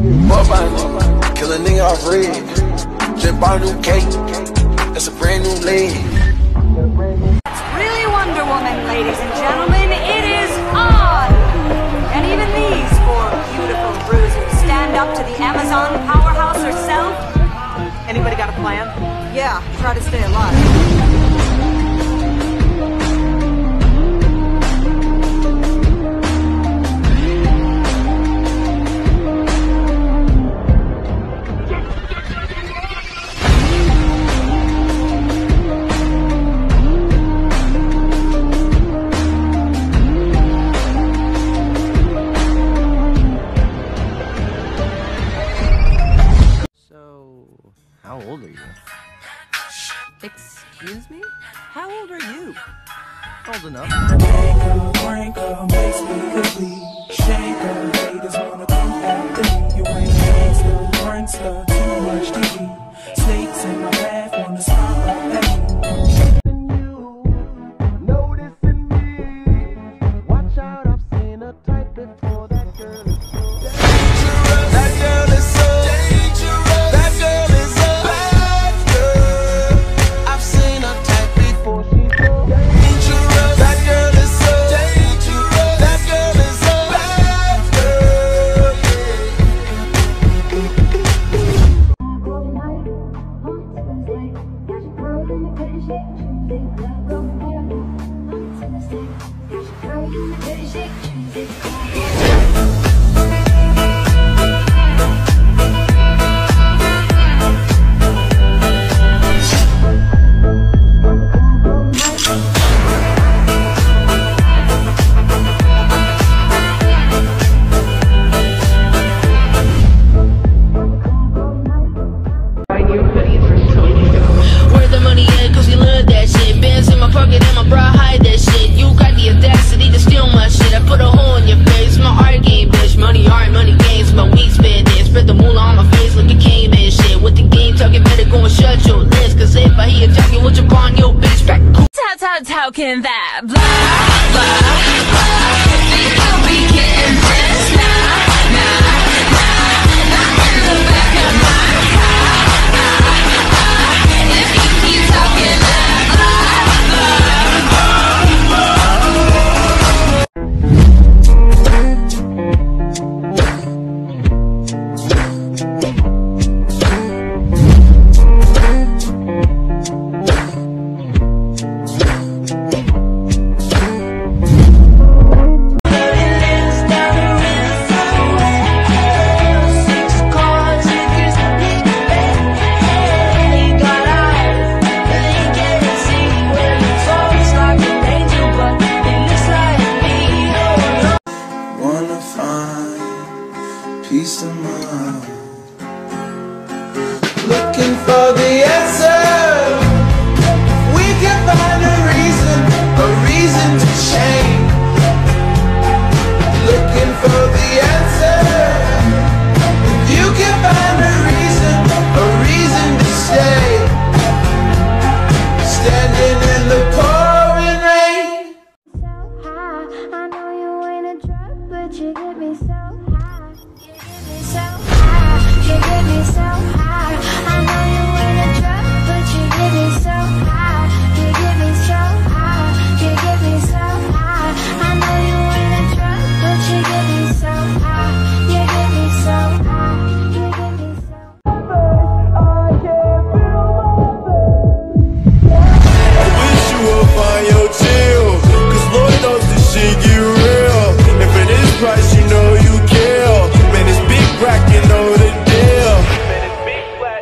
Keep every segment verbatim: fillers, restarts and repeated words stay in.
Motherfucker, kill a nigga off red. Just bought a new cake, that's a brand new leg. It's really Wonder Woman, ladies and gentlemen. It is on! And even these four beautiful bruisers stand up to the Amazon powerhouse herself. Anybody got a plan? Yeah, try to stay alive. How old are you? Excuse me? How old are you? Old enough. Anchor, ranker, makes me complete. Shanker, haters wanna come after me. You ain't gangster, prankster, too much T V. Snakes in my path, wanna stop at me. Noticing me. Watch out, I've seen a type before. That girl is so dangerous. That girl is so dangerous. That girl is a bad girl. I've seen a type before. She's so dangerous. That girl is so dangerous. That girl is a bad girl. Where the money at, cause we love that shit. Bands in my pocket and my bra hide that shit. You got the audacity to steal my shit. I put a hole in your face, my art game, bitch. Money art, money games, my weak spend it. Spread the moolah on my face like a caveman shit. With the game talking, better go and shut your lips. Cause if I hear talking, we'll jump on your bitch back. How, how, how can that blah, blah, blah? Think I'll be getting this? Nah, nah, nah, not in the back of my car. If you keep talking that blah, blah, Wanna find peace of mind. Looking for the answer. We can find a reason, a reason to change. Looking for the answer. If you can find a reason, a reason to stay. Standing in the pouring rain. I know you ain't a drug, but you get me so high. You get me so high. You get me so high. I know you ain't a drug, but you get me so high. You get me so high. You get me so high. I know you ain't a drug, but you get me so high. You get me so high. You get me so I can't feel my I wish you would find your chill. Cause Lord knows this shit get real. And for this price, you know you kill. Man, it's big rack, you know the deal. Man, it's big black.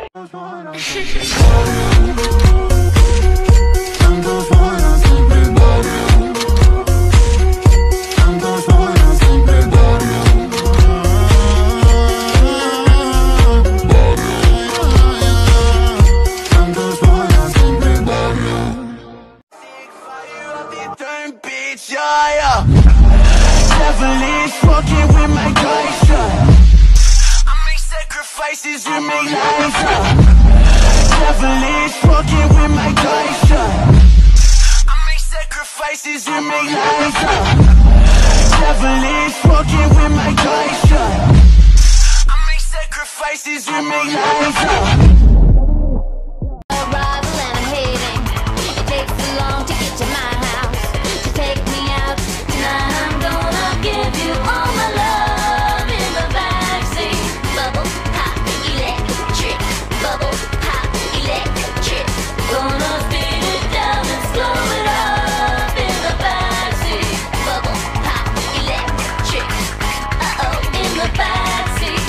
Bitch, yeah, yeah. Devilish fucking with my guys, yeah. I make sacrifices and make lives, yeah. Devilish fucking with my guys, yeah. I make sacrifices and make lives, yeah. Devilish fucking with my guys, yeah. I make sacrifices. devices with me lights up. Arrival and I'm hating. It takes too long to get to my house. To take me out tonight, I'm gonna give you all my love in the backseat. Bubble pop electric. Bubble pop electric. Gonna speed it down and slow it up in the backseat. Bubble pop electric. Uh oh, in the backseat.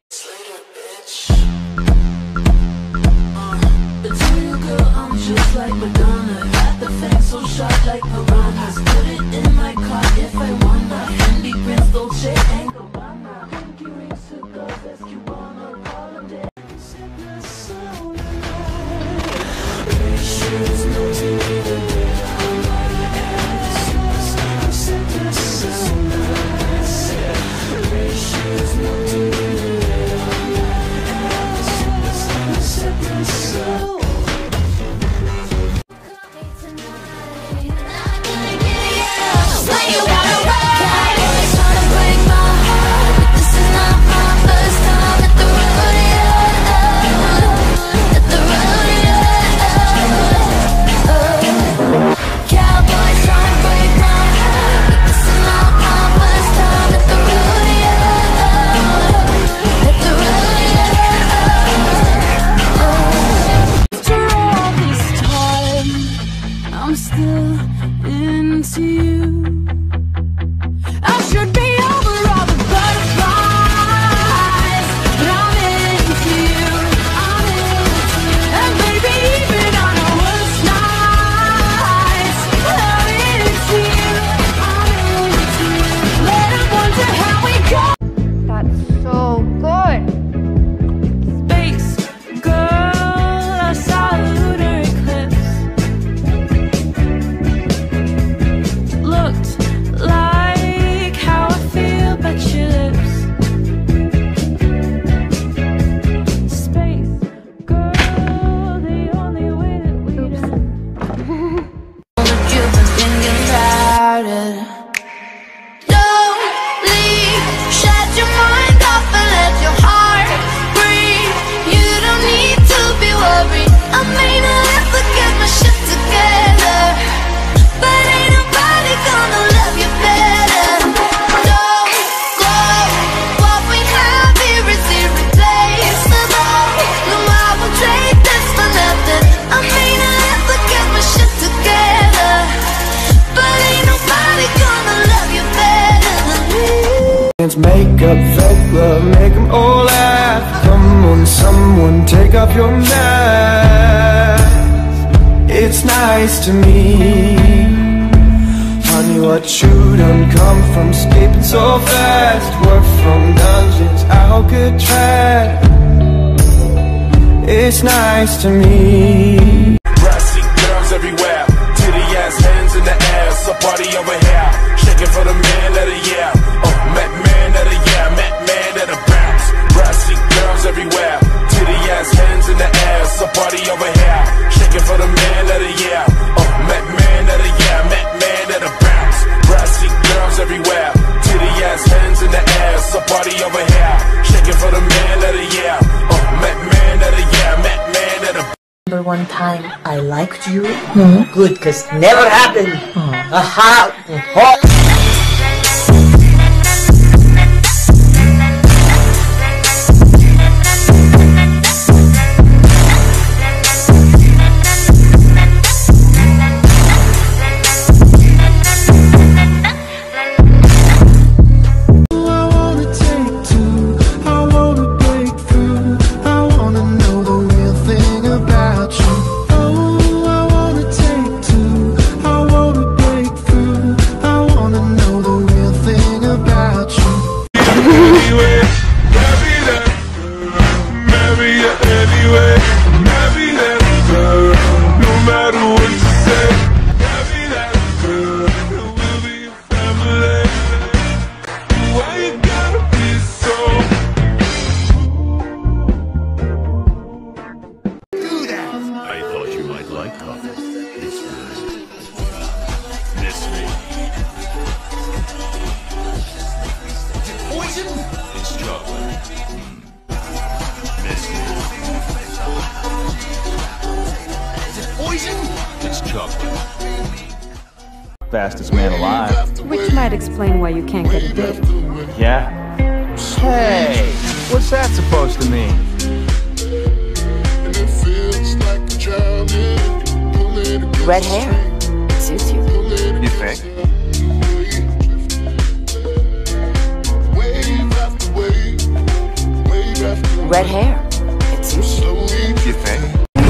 Just like Madonna, got the facts so sharp like piranhas. Put it in my car if I wanna. Fendi, Prince, Dolce, and Gabbana. Pinky rings, cigars, that's Cubana. Call 'em dead. Ratios, no T V, the data online. And the sickness, the sickness, ratios, no T V, the data online. And the sickness, the sickness. I'm still into you. I should be over all the butterflies, but I'm into you. I'm into you. And baby, even on our worst nights, I'm into you. I'm into you. Let 'em wonder how we got. That's so good. Space girl, I saw a lunar eclipse. Looked like how I feel, but your lips. Space girl, the only way that we done. You've been thinking about it. Don't leave, shut your mind off and let your heart breathe. You don't need to be worried. I may not ever get my shit together, but ain't nobody gonna love you better. Don't go, what we have here is irreplaceable. No, I won't trade this for nothing. I may not ever get my shit together, but ain't nobody gonna love you better than me. Makeup, fake love, make them all laugh. Come on, someone, take off your mask. It's nice to me. Honey, what you done come from escaping so fast. Work from dungeons, Alcatraz. It's nice to me. Brassy girls everywhere, titty ass hands in the air. So party over here, shaking for the man of the year. Oh, met man of the year, met man of the bounce. Brassy girls everywhere, titty ass hands in the air. So party over here, shaking for the man of the year. Oh, met man of the year, met man of the bounce. Brassy girls everywhere, titty ass hands in the air. So party over here, shaking for the man of the year. Oh, met man of the year, met man of the. Remember one time I liked you? Hmm? Good, cause never happened. Aha! Oh. I wanna took. Fastest man alive. Which might explain why you can't get a date. Yeah? Hey! What's that supposed to mean? Red hair. It suits you. You think? Red hair. It suits you. You think?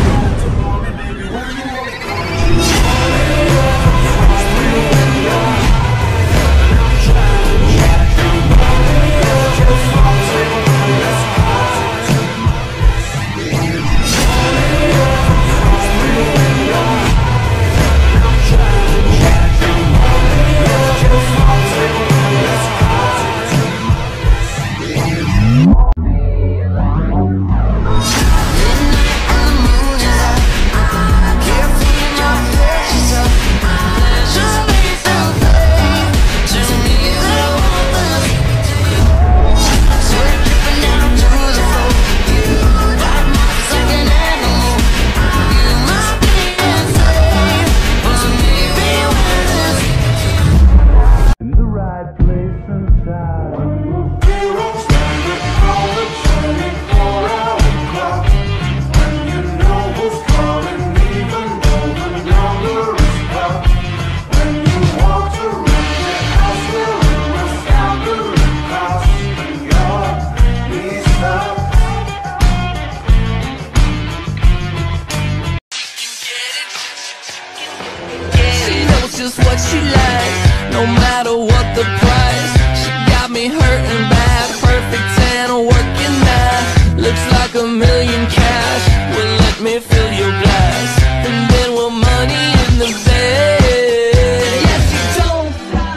Just what she likes, no matter what the price. She got me hurting bad, perfect ten, working now. Looks like a million cash. Well, let me fill your glass, and then we'll money in the bed. Yes, you don't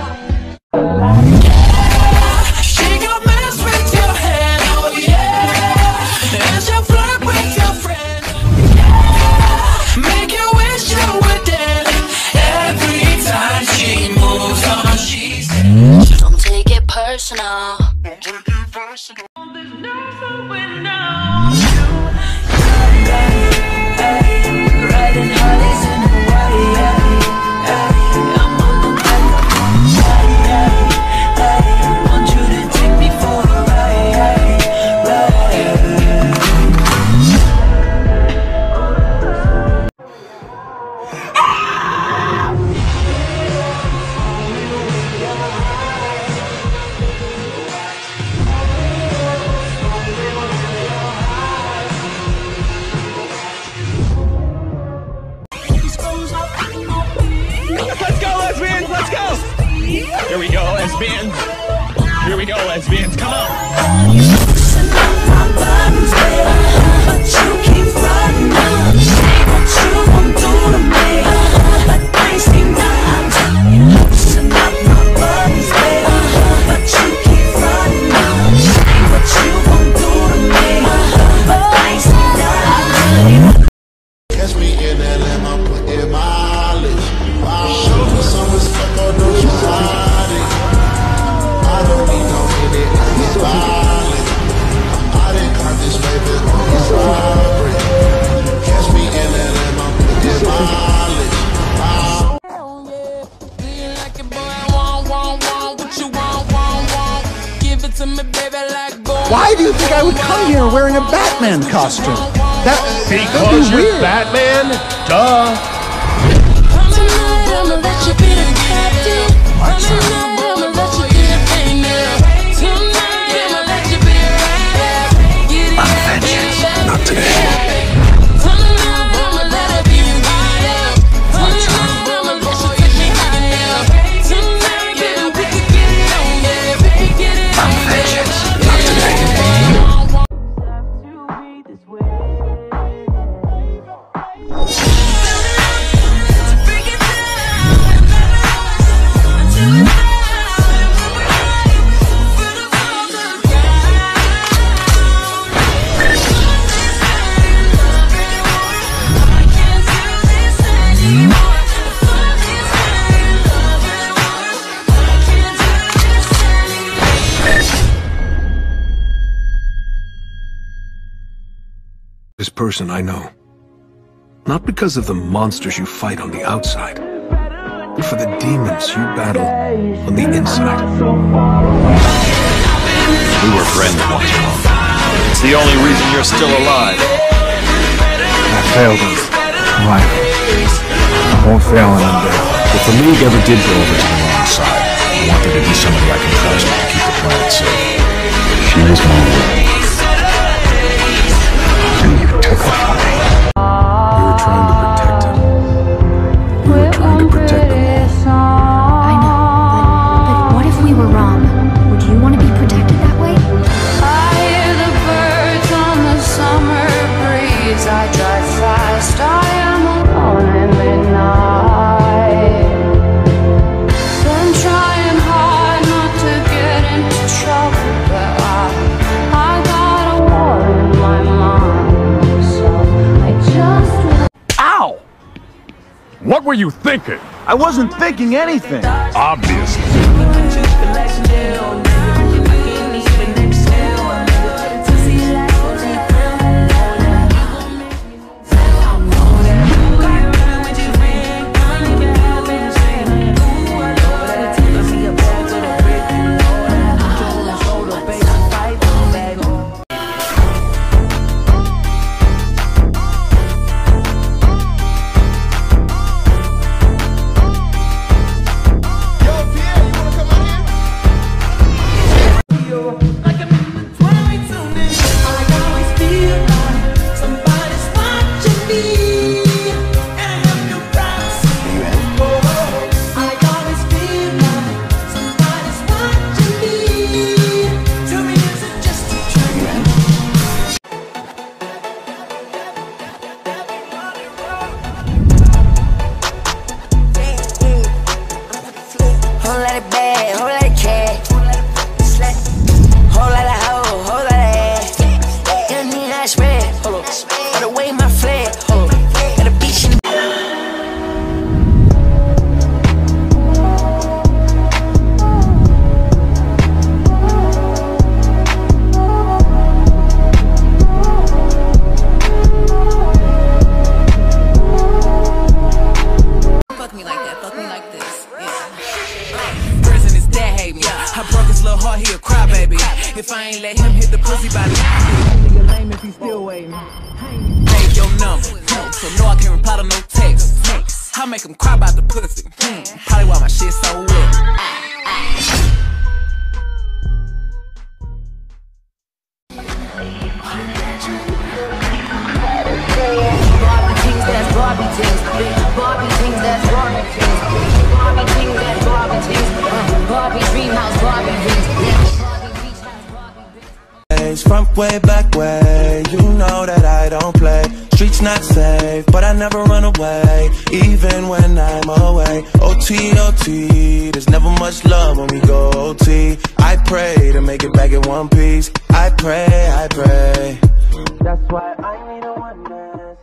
stop. She gon' mess with your head, oh yeah. And she'll flirt with your friend, yeah. Make you wish you were dead. Every time she moves on, she's don't take it personal. Don't take it personal. There's no going on. Riding Harleys in Hawaii. I'm on the back. Want you to take me for a ride. Let's go, lesbians! Let's go! Here we go, lesbians. Here we go, lesbians. Come on. But you keep running out. Say what you won't do to me, but I see now. I'm telling you, loosen up my buttons, baby. But you keep running out. Say what you won't do to me, but I see now. Catch me in L A, I'm putting mileage. Show me some respect, or don't you hide it. I don't need no minute, I get violent. I didn't caught this baby on his robbery. Catch me in L A, I'm putting mileage. Feel like a boy, I want, want, want what you want, want, want. Give it to me, baby, like gold. Why do you think I would come here wearing a Batman costume? That Because be you're weird. Batman? Duh. Tonight I'ma let you be the captain. Tonight I'ma let you be the painter. Tonight I'ma let you be a rider. Get it I'm vengeance, not today. Tonight I'ma let her be a rider. Tonight I'ma let you take me higher. Tonight, baby, we can get it on, yeah. Get it on, I'm vengeance, not today. This person I know. Not because of the monsters you fight on the outside, but for the demons you battle on the inside. We were friends once, Mom. It's the only reason you're still alive. I failed him. Why? I won't fail an undead. If the League ever did go over to the wrong side, I want there to be somebody I can trust to keep the planet safe. She was mine. And you took her from me. We were trying to protect him. We were trying to protect them all. I know, but, but what if we were wrong? Would you want to be protected that way? I hear the birds on the summer breeze. I drive fast, I am alone in midnight. Been trying hard not to get into trouble, but I, I got a war in my mind, so I just... Ow! What were you thinking? I wasn't thinking anything. Obviously. If I ain't let him hit the pussy by the nigga lame if he still waiting. Save your number, so no I can't reply to no text. I make him cry about the pussy. Probably why my shit so wet. Barbie things, that's Barbie things. Barbie things, that's Barbie things. Barbie things, that's Barbie things. Barbie dream house, Barbie rings. Front way, back way, you know that I don't play. Streets not safe, but I never run away, even when I'm away. O T, O T, there's never much love when we go O T. I pray to make it back in one piece. I pray, I pray. That's why I need a oneness.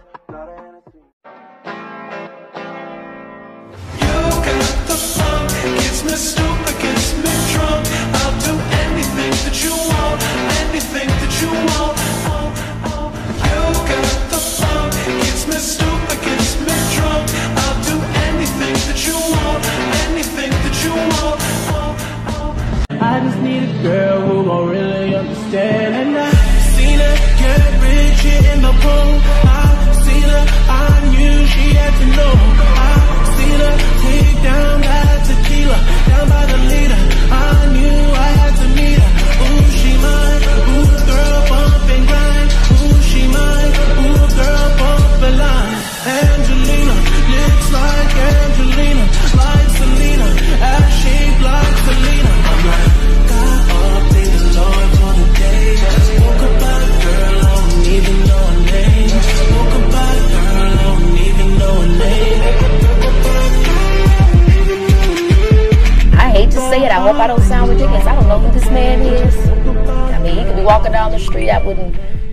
You got the funk, gets me stupid, gets me drunk. I'll do anything that you want, anything that you want. Oh, oh. You got the funk, gets me stupid, gets me drunk. I'll do anything that you want, anything that you want. Oh, oh. I just need a girl who gon' really understand. And I seen her get rich here in the pool. I seen her, I knew she had to know. I seen her take down that tequila, down by the leader. I knew I had to meet her. Ooh, she mine. Ooh, girl, bump and grind. Ooh, she mine. Ooh, girl, bump and line. Angelina, lips like Angelina, like Selena, ass shaped like Selena. I'm like, got up, thank the Lord for the day. Woke up by the girl, I don't even know her name. Woke up by the girl, I don't even know her name. I hate to say it, I hope I don't sound ridiculous. I don't know who this man is. I mean, he could be walking down the street, I wouldn't